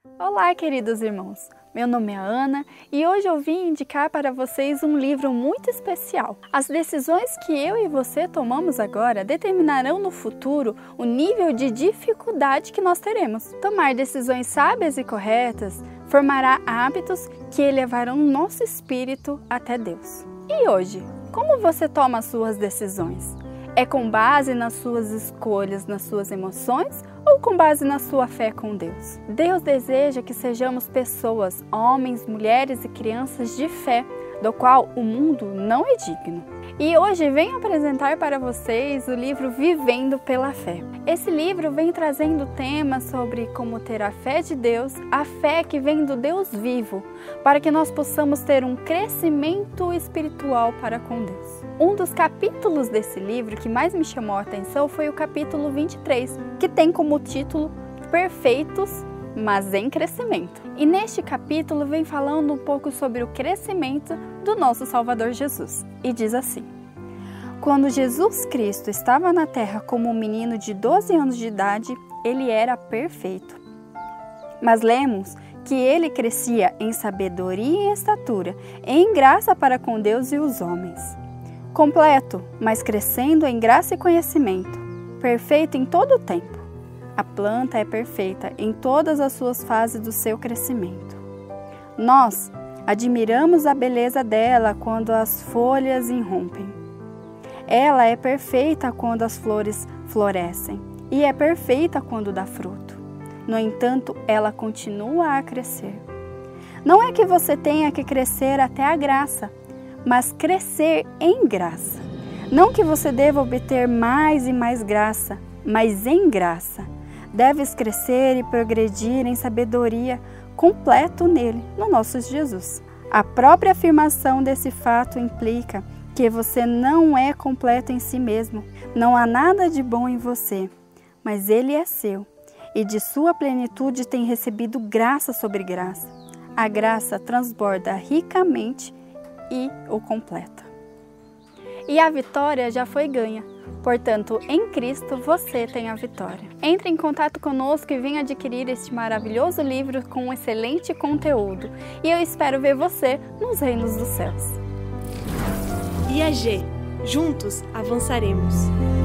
Olá, queridos irmãos! Meu nome é Ana e hoje eu vim indicar para vocês um livro muito especial. As decisões que eu e você tomamos agora determinarão no futuro o nível de dificuldade que nós teremos. Tomar decisões sábias e corretas formará hábitos que elevarão nosso espírito até Deus. E hoje, como você toma as suas decisões? É com base nas suas escolhas, nas suas emoções ou com base na sua fé com Deus? Deus deseja que sejamos pessoas, homens, mulheres e crianças de fé, do qual o mundo não é digno. E hoje venho apresentar para vocês o livro Vivendo pela Fé. Esse livro vem trazendo temas sobre como ter a fé de Deus, a fé que vem do Deus vivo, para que nós possamos ter um crescimento espiritual para com Deus. Um dos capítulos desse livro que mais me chamou a atenção foi o capítulo 23, que tem como título Perfeitos, mas em crescimento. E neste capítulo vem falando um pouco sobre o crescimento do nosso Salvador Jesus. E diz assim: quando Jesus Cristo estava na terra como um menino de 12 anos de idade, ele era perfeito. Mas lemos que ele crescia em sabedoria e em estatura, em graça para com Deus e os homens. Completo, mas crescendo em graça e conhecimento, perfeito em todo o tempo. A planta é perfeita em todas as suas fases do seu crescimento. Nós admiramos a beleza dela quando as folhas irrompem. Ela é perfeita quando as flores florescem e é perfeita quando dá fruto. No entanto, ela continua a crescer. Não é que você tenha que crescer até a graça, mas crescer em graça. Não que você deva obter mais e mais graça, mas em graça. Deves crescer e progredir em sabedoria completo nele, no nosso Jesus. A própria afirmação desse fato implica que você não é completo em si mesmo. Não há nada de bom em você, mas ele é seu, e de sua plenitude tem recebido graça sobre graça. A graça transborda ricamente e o completa. E a vitória já foi ganha. Portanto, em Cristo você tem a vitória. Entre em contato conosco e venha adquirir este maravilhoso livro com um excelente conteúdo. E eu espero ver você nos reinos dos céus. IAG. Juntos avançaremos.